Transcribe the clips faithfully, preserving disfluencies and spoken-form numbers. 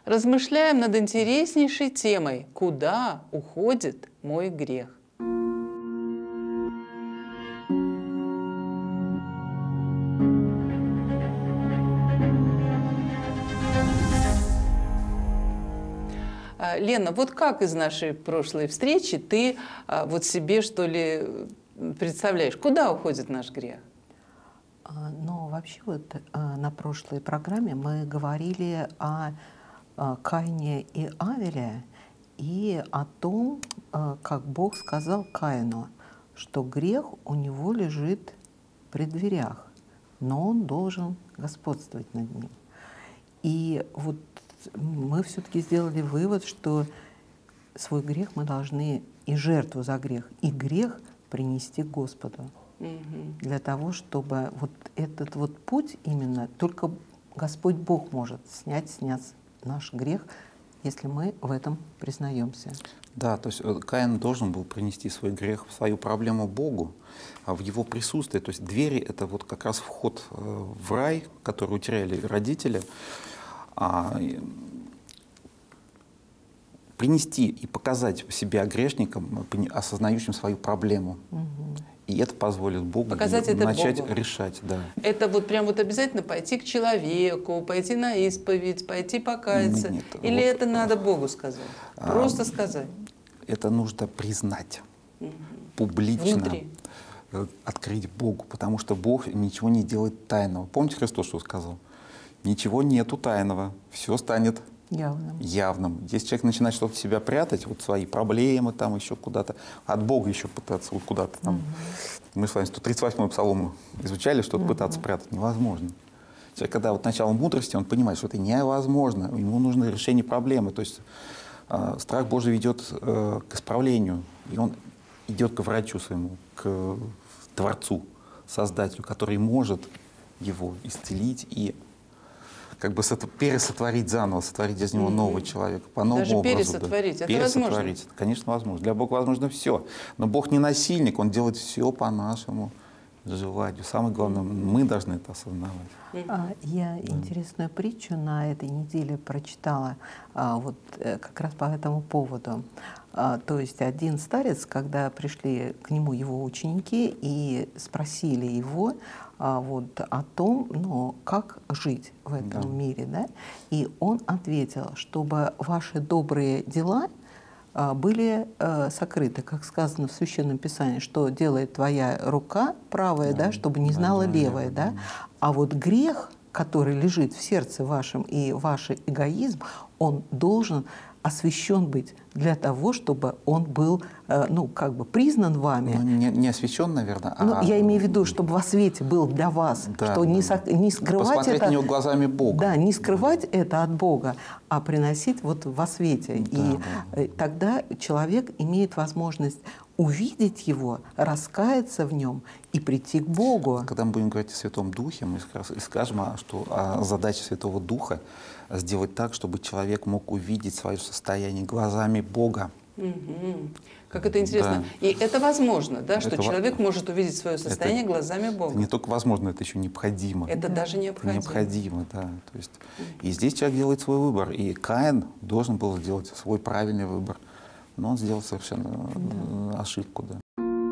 Размышляем над интереснейшей темой «Куда уходит мой грех?». Лена, вот как из нашей прошлой встречи ты вот себе, что ли, представляешь, куда уходит наш грех? Ну, вообще вот на прошлой программе мы говорили о Каине и Авеле и о том, как Бог сказал Каину, что грех у него лежит при дверях, но он должен господствовать над ним. И вот мы все-таки сделали вывод, что свой грех мы должны и жертву за грех, и грех принести Господу. Угу. Для того, чтобы вот этот вот путь именно, только Господь Бог может снять с нас наш грех, если мы в этом признаемся. Да, то есть Каин должен был принести свой грех, свою проблему Богу, в его присутствии. То есть двери — это вот как раз вход в рай, который утеряли родители. А, принести и показать себя грешником, осознающим свою проблему. Угу. И это позволит Богу показать это начать Богу. решать. Да. Это вот прям вот обязательно пойти к человеку, пойти на исповедь, пойти покаяться? Нет, Или вот, это надо Богу сказать? Просто а, сказать? Это нужно признать. Угу. Публично. Внутри. Открыть Богу, потому что Бог ничего не делает тайного. Помните, Христос что сказал? Ничего нету тайного, все станет явным. явным. Если человек начинает что-то себя прятать, вот свои проблемы там еще куда-то, от Бога еще пытаться вот куда-то там. Угу. Мы с вами сто тридцать восьмой псалом изучали, что-то угу. пытаться прятать невозможно. Человек, когда вот начало мудрости, он понимает, что это невозможно, ему нужно решение проблемы. То есть э, страх Божий ведет э, к исправлению, и он идет к врачу своему, к Творцу, Создателю, который может его исцелить и как бы пересотворить заново, сотворить из него mm-hmm. нового человека, по новому Даже образу. пересотворить, да. это пересотворить. возможно? Конечно, возможно. Для Бога возможно все. Но Бог не насильник, Он делает все по нашему желанию. Самое главное, мы должны это осознавать. Mm-hmm. Я да. интересную притчу на этой неделе прочитала вот как раз по этому поводу. То есть один старец, когда пришли к нему его ученики и спросили его вот, о том, ну, как жить в этом да. мире, да? И он ответил, чтобы ваши добрые дела были э, сокрыты, как сказано в Священном Писании, что делает твоя рука правая, да, да, чтобы не знала да, левая, да, да. А вот грех, который лежит в сердце вашем, и ваш эгоизм, он должен освящен быть для того, чтобы он был, э, ну, как бы признан вами. Ну, не, не освящен, наверное. Ну, а... Я имею в виду, чтобы во свете был для вас, да, что да. не, со, не скрывать Посмотреть это... на него глазами Бога. Да, не скрывать да. это от Бога, а приносить вот во свете. Да, и да. тогда человек имеет возможность увидеть его, раскаяться в нем и прийти к Богу. Когда мы будем говорить о Святом Духе, мы скажем, что задача Святого Духа — сделать так, чтобы человек мог увидеть свое состояние глазами Бога. Угу. Как это интересно. Да. И это возможно, да, что это человек во... может увидеть свое состояние это, глазами Бога. Это не только возможно, это еще необходимо. Это да. даже необходимо. Это необходимо, да. То есть, и здесь человек делает свой выбор. И Каин должен был сделать свой правильный выбор. Но он сделал совершенно да. ошибку. Да.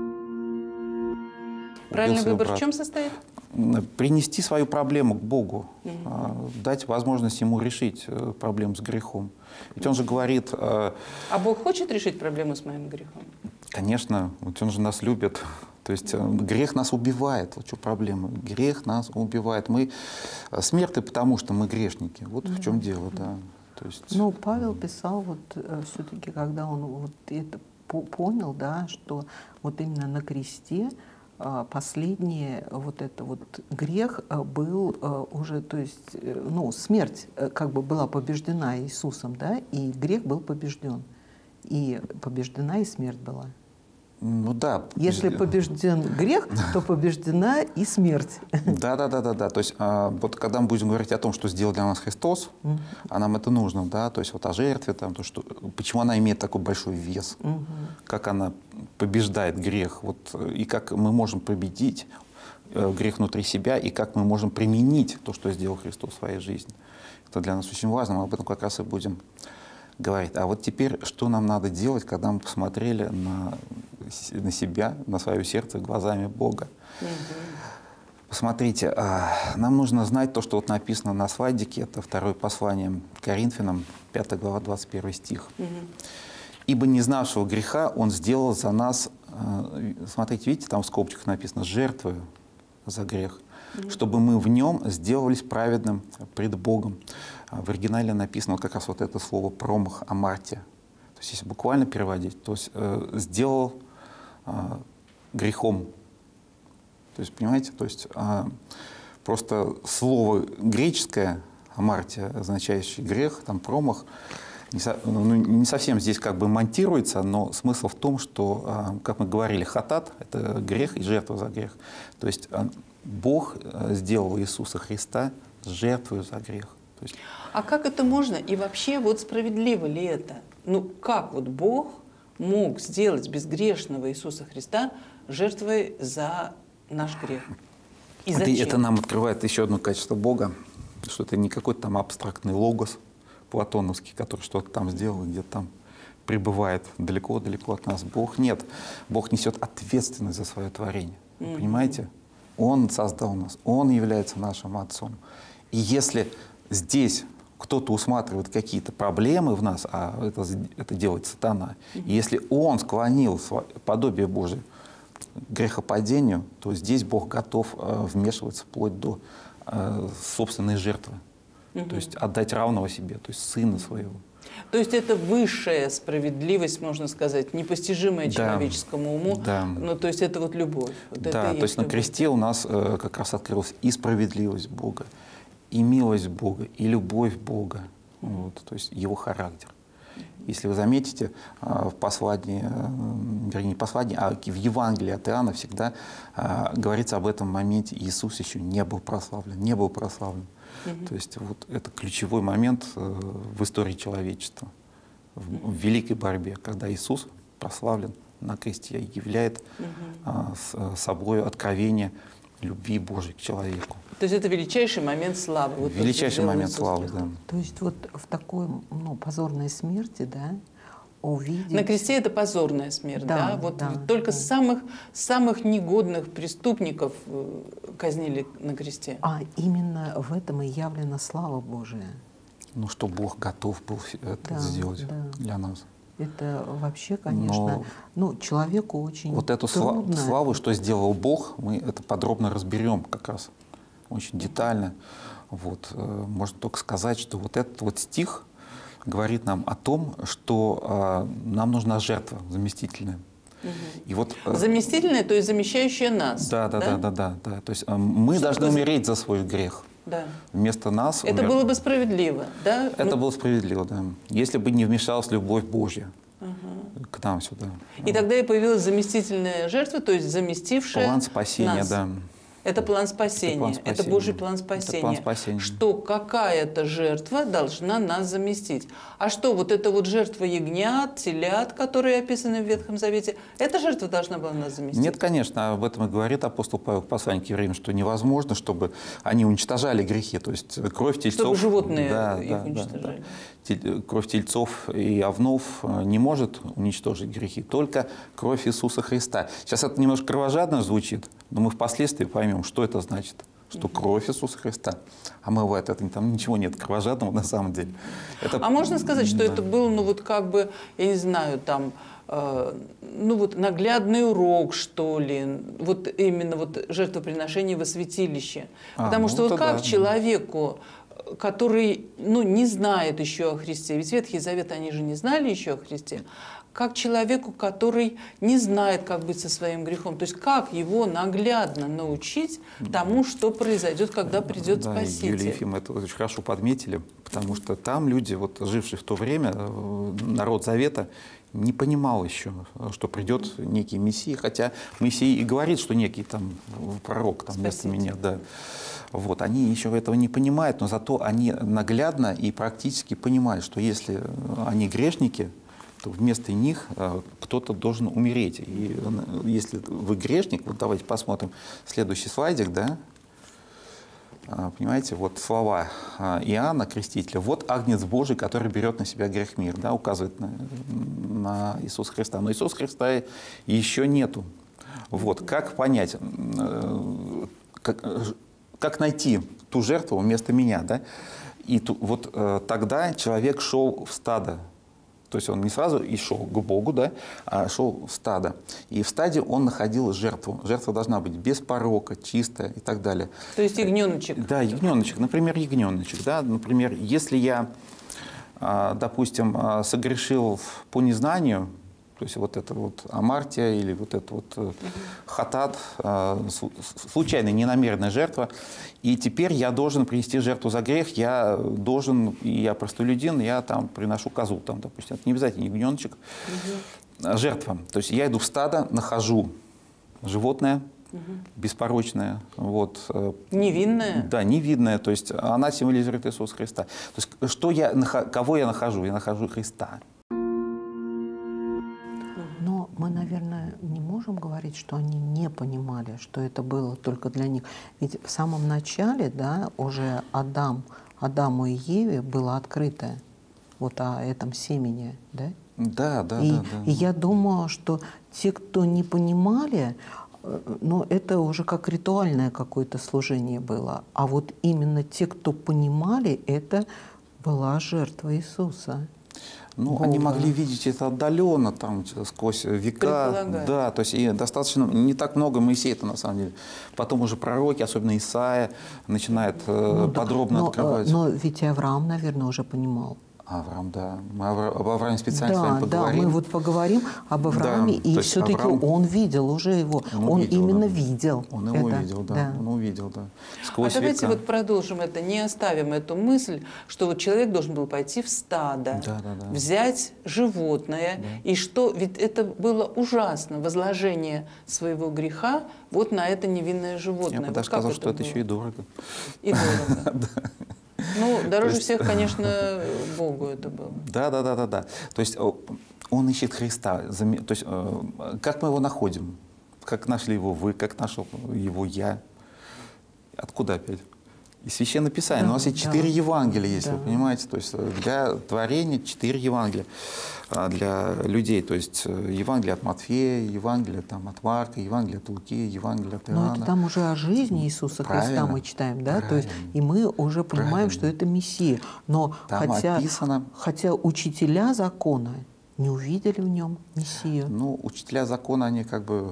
Правильный выбор брат. в чем состоит? Принести свою проблему к Богу, угу. дать возможность Ему решить проблему с грехом. Ведь Он же говорит... А Бог хочет решить проблему с моим грехом? Конечно, ведь Он же нас любит. То есть грех нас убивает. Вот что проблема. Грех нас убивает. Мы смертны, потому что мы грешники. Вот угу. в чем дело, да. То есть... Ну, Павел писал, вот все-таки, когда он вот это понял, да, что вот именно на кресте последний вот это вот грех был уже, то есть, ну, смерть как бы была побеждена Иисусом, да, и грех был побежден, и побеждена и смерть была. Ну да. Если побежден грех, то побеждена и смерть. Да, да, да, да, да. То есть а, вот когда мы будем говорить о том, что сделал для нас Христос, угу. а нам это нужно, да, то есть вот о жертве, там, то, что, почему она имеет такой большой вес, угу. как она побеждает грех, вот, и как мы можем победить грех внутри себя, и как мы можем применить то, что сделал Христос в своей жизни. Это для нас очень важно, мы об этом как раз и будем говорить. А вот теперь, что нам надо делать, когда мы посмотрели на, на себя, на свое сердце глазами Бога? Mm-hmm. Посмотрите, нам нужно знать то, что вот написано на слайдике, это второе послание Коринфянам, пятая глава, двадцать первый стих. Mm-hmm. «Ибо не знавшего греха Он сделал за нас», смотрите, видите, там в скобочках написано «жертвою за грех», mm-hmm. чтобы мы в Нем сделались праведным пред Богом. В оригинале написано вот как раз вот это слово «промах амартия». То есть если буквально переводить, то есть э, «сделал э, грехом». То есть, понимаете, то есть э, просто слово греческое «амартия», означающее грех, там «промах», не, со, ну, не совсем здесь как бы монтируется, но смысл в том, что, э, как мы говорили, хатат — это грех и жертва за грех. То есть э, Бог сделал Иисуса Христа жертвою за грех. То есть... А как это можно? И вообще, вот справедливо ли это? Ну, как вот Бог мог сделать безгрешного Иисуса Христа жертвой за наш грех? И зачем? Это, это нам открывает еще одно качество Бога, что это не какой-то там абстрактный логос платоновский, который что-то там сделал, где-то там пребывает далеко-далеко от нас. Бог нет. Бог несет ответственность за свое творение. Вы mm-hmm. понимаете? Он создал нас, Он является нашим Отцом. И если здесь кто-то усматривает какие-то проблемы в нас, а это, это делает сатана, mm-hmm. и если он склонил подобие Божие к грехопадению, то здесь Бог готов э, вмешиваться вплоть до э, собственной жертвы. Mm-hmm. То есть отдать равного себе, то есть сына своего. То есть это высшая справедливость, можно сказать, непостижимая да. человеческому уму. Да. Ну, то есть это вот любовь. Вот да, это то есть, есть на кресте у нас э, как раз открылась и справедливость Бога, и милость Бога, и любовь Бога, mm-hmm. вот, то есть Его характер. Если вы заметите, в послании, вернее, не послании, а в Евангелии от Иоанна всегда говорится об этом моменте: Иисус еще не был прославлен, не был прославлен. Mm-hmm. То есть вот это ключевой момент в истории человечества, в, в великой борьбе, когда Иисус прославлен на кресте и являет mm-hmm. собой откровение любви Божьей к человеку. То есть это величайший момент славы. Вот величайший момент славы, да. То есть вот в такой ну, позорной смерти, да, увидеть... На кресте это позорная смерть, да? да? Вот да, только да. самых, самых негодных преступников казнили на кресте. А именно в этом и явлена слава Божия. Ну, что Бог готов был это да, сделать да. для нас. Это вообще, конечно, Но ну, человеку очень вот эту трудно. славу, что сделал Бог, мы это подробно разберем как раз, очень детально. Вот. Можно только сказать, что вот этот вот стих говорит нам о том, что а, нам нужна жертва заместительная. Угу. И вот, заместительная, то есть замещающая нас. Да, да, да, да, да, да, да. То есть мы что должны такое... умереть за свой грех. Да. Вместо нас. Это умер... было бы справедливо, да? Это ну... было справедливо, да. Если бы не вмешалась любовь Божья угу. к нам сюда. И тогда и появилась заместительная жертва, то есть заместившая план спасения, нас. Да. Это план спасения. Это, план спасения. Это Божий план спасения. Это план спасения. Что какая-то жертва должна нас заместить. А что, вот эта вот жертва ягнят, телят, которые описаны в Ветхом Завете, эта жертва должна была нас заместить? Нет, конечно. Об этом и говорит апостол Павел в послании к евреям, что невозможно, чтобы они уничтожали грехи. То есть кровь тельцов... Чтобы животные да, их да, уничтожали. Да, да. Кровь тельцов и овнов не может уничтожить грехи, только кровь Иисуса Христа. Сейчас это немножко кровожадно звучит, но мы впоследствии поймем, что это значит, что кровь Иисуса Христа омывает. Это, там ничего нет кровожадного на самом деле. Это, а можно сказать, что да. это был, ну вот как бы, я не знаю, там, э, ну вот наглядный урок, что ли, вот именно вот жертвоприношение во святилище. А, Потому ну, что вот как да. человеку, который ну, не знает еще о Христе, ведь Ветхий Завет они же не знали еще о Христе, как человеку, который не знает, как быть со своим грехом. То есть как его наглядно научить тому, что произойдет, когда придет да, Спаситель. Юлия и Ефим это очень хорошо подметили, потому что там люди, вот, жившие в то время, народ Завета, не понимал еще, что придет некий Мессия, хотя Мессия и говорит, что некий там пророк там, вместо меня. Да. Вот, они еще этого не понимают, но зато они наглядно и практически понимают, что если они грешники, то вместо них кто-то должен умереть. И если вы грешник, вот давайте посмотрим следующий слайдик, да? Понимаете, вот слова Иоанна Крестителя: «Вот Агнец Божий, который берет на себя грех мир», да, указывает на, на Иисуса Христа. Но Иисуса Христа еще нету. Вот, как понять, как, как найти ту жертву вместо меня, да? И ту, вот тогда человек шел в стадо. То есть он не сразу и шел к Богу, да, а шел в стадо. И в стаде он находил жертву. Жертва должна быть без порока, чистая и так далее. То есть ягненочек. Да, ягненочек. Например, ягненочек. Да? Например, если я, допустим, согрешил по незнанию, то есть вот это вот амартия или вот это вот угу. хатат, случайная, ненамеренная жертва, и теперь я должен принести жертву за грех, я должен, я простолюдин, я там приношу козу, там, допустим, это не обязательно ягненочек, угу. жертва. То есть я иду в стадо, нахожу животное, угу. беспорочное, вот. Невинное? Да, невинное, то есть она символизирует Иисуса Христа. То есть что я, кого я нахожу? Я нахожу Христа. Но мы, наверное, не можем говорить, что они не понимали, что это было только для них. Ведь в самом начале, да, уже Адам, Адаму и Еве было открыто вот о этом семени, да? Да, да, и, да, да. И я думаю, что те, кто не понимали, ну, это уже как ритуальное какое-то служение было. А вот именно те, кто понимали, это была жертва Иисуса. Ну, Бога. Они могли видеть это отдаленно, там, сквозь века. Да, то есть и достаточно, не так много Моисея-то на самом деле. Потом уже пророки, особенно Исаия, начинает ну, подробно но, открывать. Но ведь Авраам, наверное, уже понимал. Авраам, да. Мы об Аврааме специально да, с вами поговорим. Да, мы вот поговорим об Аврааме, да, и все-таки Авраам, он видел уже его. Он, он увидел, именно да. видел. Он его это, видел, да. да. Он увидел, да. Сквозь а давайте века. Вот продолжим это, не оставим эту мысль, что вот человек должен был пойти в стадо, да, да, да. взять животное, да. и что, ведь это было ужасно, возложение своего греха вот на это невинное животное. Я бы даже вот сказал, это что было? это еще и дорого. И дорого. Ну, дороже есть... всех, конечно, Богу это было. Да, да, да, да, да. То есть он ищет Христа. То есть как мы его находим? Как нашли его вы, как нашел его я? Откуда опять? Из Священного Писания. Да, у нас есть четыре да, Евангелия, если да. вы понимаете. То есть для творения четыре Евангелия для людей. То есть Евангелие от Матфея, Евангелие там, от Марка, Евангелие от Луки, Евангелие от Иоанна. Но это там уже о жизни Иисуса Правильно. Христа мы читаем, да? То есть, и мы уже понимаем, Правильно. Что это Мессия. Но хотя, описано... хотя учителя закона не увидели в нем Мессию. Ну, учителя закона, они как бы...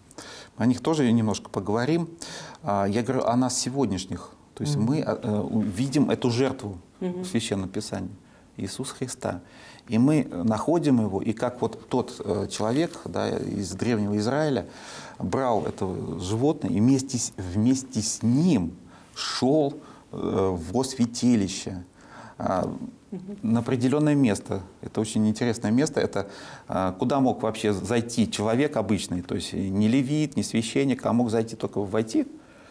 О них тоже немножко поговорим. Я говорю о нас сегодняшних. То есть mm-hmm. мы э, видим эту жертву mm-hmm. в Священном Писании, Иисуса Христа. И мы находим его, и как вот тот э, человек да, из древнего Израиля брал это животное и вместе, вместе с ним шел э, во святилище, э, mm-hmm. на определенное место. Это очень интересное место. Это э, куда мог вообще зайти человек обычный, то есть не левит, не священник, а мог зайти только войти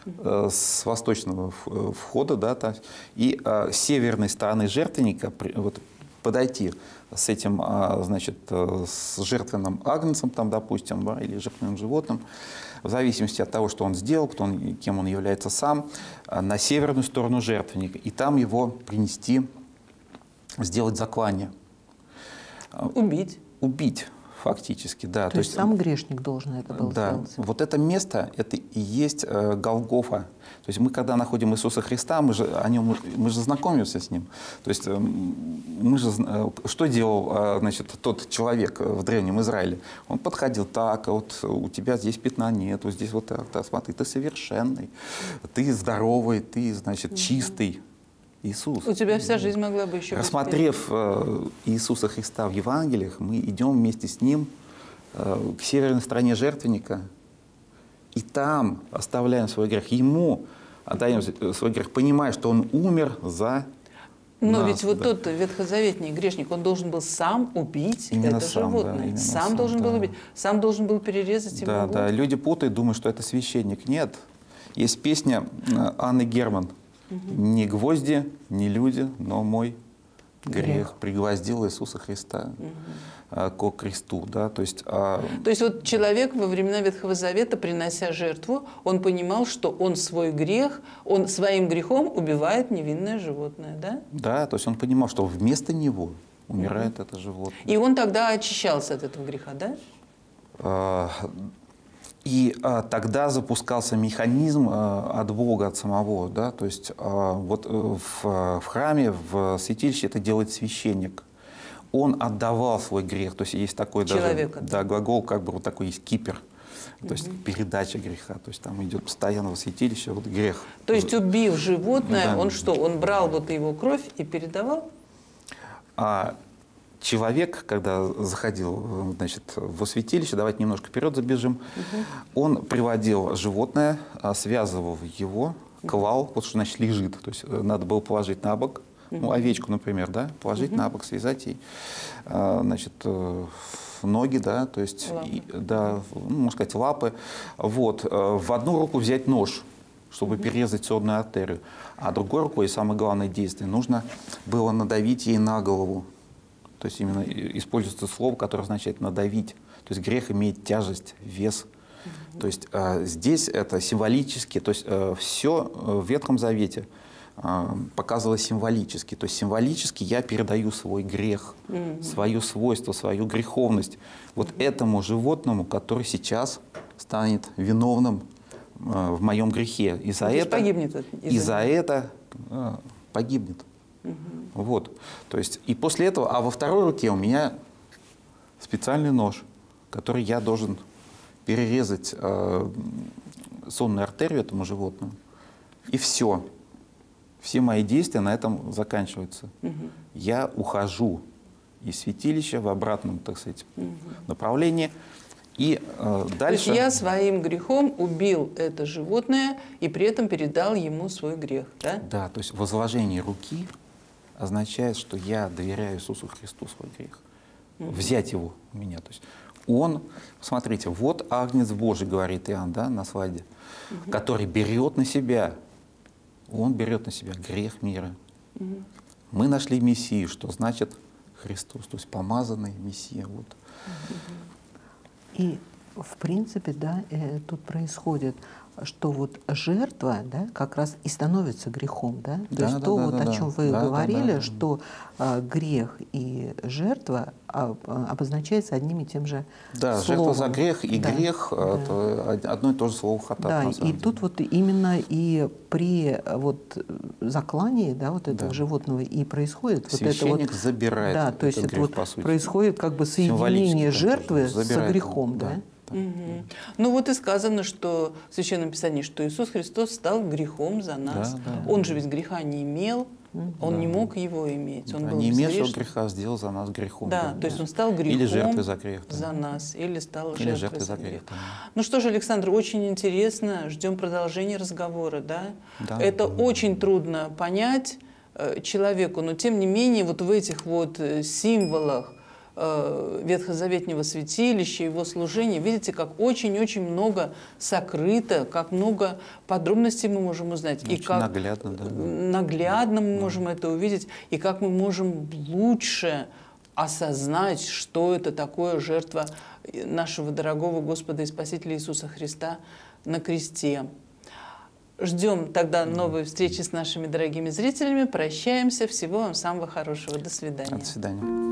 с восточного входа, да, и а, с северной стороны жертвенника вот, подойти с этим, а, значит, с жертвенным агнцем, там, допустим, да, или жертвенным животным, в зависимости от того, что он сделал, кто он, кем он является сам, а, на северную сторону жертвенника, и там его принести, сделать заклание. Убить. Убить. Фактически, да. То, То есть сам грешник должен это был да, сделать? Вот это место, это и есть э, Голгофа. То есть мы, когда находим Иисуса Христа, мы же, о нем, мы же знакомимся с Ним. То есть э, мы же, э, что делал э, значит, тот человек в Древнем Израиле? Он подходил так, вот у тебя здесь пятна нет, вот здесь вот так, так, смотри, ты совершенный, ты здоровый, ты, значит, чистый. Иисус. У тебя вся жизнь могла бы еще Рассмотрев э, Иисуса Христа в Евангелиях, мы идем вместе с Ним э, к северной стороне жертвенника, и там оставляем свой грех. Ему отдаем свой грех, понимая, что Он умер за Но нас. ведь вот да. тот ветхозаветний грешник, он должен был сам убить именно это сам, животное. Да, сам, сам должен да. был убить, сам должен был перерезать ему Да, голову. да. Люди путают, думают, что это священник. Нет. Есть песня Анны Герман. Угу. «Не гвозди, не люди, но мой грех, грех. Пригвоздил Иисуса Христа угу. ко кресту. Да? То есть, а... То есть вот человек во времена Ветхого Завета, принося жертву, он понимал, что он свой грех, он своим грехом убивает невинное животное, да? Да, то есть он понимал, что вместо него умирает угу. это животное. И он тогда очищался от этого греха, да? А... И а, тогда запускался механизм а, от Бога, от самого. Да? То есть а, вот в, в храме, в святилище это делает священник. Он отдавал свой грех. То есть есть такой даже, да, глагол, как бы вот такой есть кипер. То есть угу. передача греха. То есть там идет постоянно в святилище вот грех. То есть убив животное, да. он что? Он брал вот его кровь и передавал? А, Человек, когда заходил, значит, во святилище, давайте немножко вперед забежим, угу. он приводил животное, связывал его, клал, вот что значит лежит, то есть надо было положить на бок, угу. ну, овечку, например, да, положить угу. на бок, связать ей, значит, ноги, да, то есть, и, да, ну, можно сказать, лапы, вот, в одну руку взять нож, чтобы угу. перерезать сонную артерию, а другой рукой, и самое главное действие, нужно было надавить ей на голову. То есть именно используется слово, которое означает надавить. То есть грех имеет тяжесть, вес. Mm-hmm. То есть э, здесь это символически, то есть э, все в Ветхом Завете э, показывалось символически. То есть символически я передаю свой грех, mm-hmm. свое свойство, свою греховность вот mm-hmm. этому животному, который сейчас станет виновным э, в моем грехе. И за это, погибнет, и за это э, погибнет. Угу. Вот, то есть, и после этого, а во второй руке у меня специальный нож, который я должен перерезать э, сонную артерию этому животному. И все. Все мои действия на этом заканчиваются. Угу. Я ухожу из святилища в обратном, так сказать, угу. направлении. И э, дальше... То есть я своим грехом убил это животное и при этом передал ему свой грех, да? Да, то есть возложение руки означает, что я доверяю Иисусу Христу свой грех. Mm-hmm. Взять его у меня. То есть он, смотрите, вот Агнец Божий, говорит Иоанн, да, на свадьбе, mm-hmm. который берет на себя, он берет на себя грех мира. Mm-hmm. Мы нашли Мессию, что значит Христос, то есть помазанный Мессия. Вот. Mm-hmm. И в принципе, да, э, тут происходит, что вот жертва, да, как раз и становится грехом, да? То да, есть да, то, да, вот, да, о чем вы да, говорили, да, да. что а, грех и жертва а, а, обозначается одним и тем же да, словом. Жертва за грех и да, грех да. это одно и то же слово хатат. Да, и деле. Тут вот именно и при вот заклании, да, вот этого да. животного и происходит вот это вот. забирает. Да, то есть это грех, вот происходит как бы соединение жертвы с грехом, да. да? Угу. Ну вот и сказано, что в Священном Писании, что Иисус Христос стал грехом за нас. Да, да, Он да. же ведь греха не имел, Он да. не мог его иметь. Он да, был не имевшего греха сделал за нас грехом. Да, да, то есть Он стал грехом или жертвой за грех, да. за нас, или стал или жертвой за грех. грех. Да. Ну что же, Александр, очень интересно, ждем продолжения разговора. Да? Да, Это да. очень трудно понять человеку, но тем не менее вот в этих вот символах ветхозаветнего святилища, его служения, видите, как очень-очень много сокрыто, как много подробностей мы можем узнать. Очень и как наглядно, да. наглядно мы да. можем это увидеть, и как мы можем лучше осознать, что это такое жертва нашего дорогого Господа и Спасителя Иисуса Христа на кресте. Ждем тогда новой встречи с нашими дорогими зрителями. Прощаемся. Всего вам самого хорошего. До свидания. До свидания.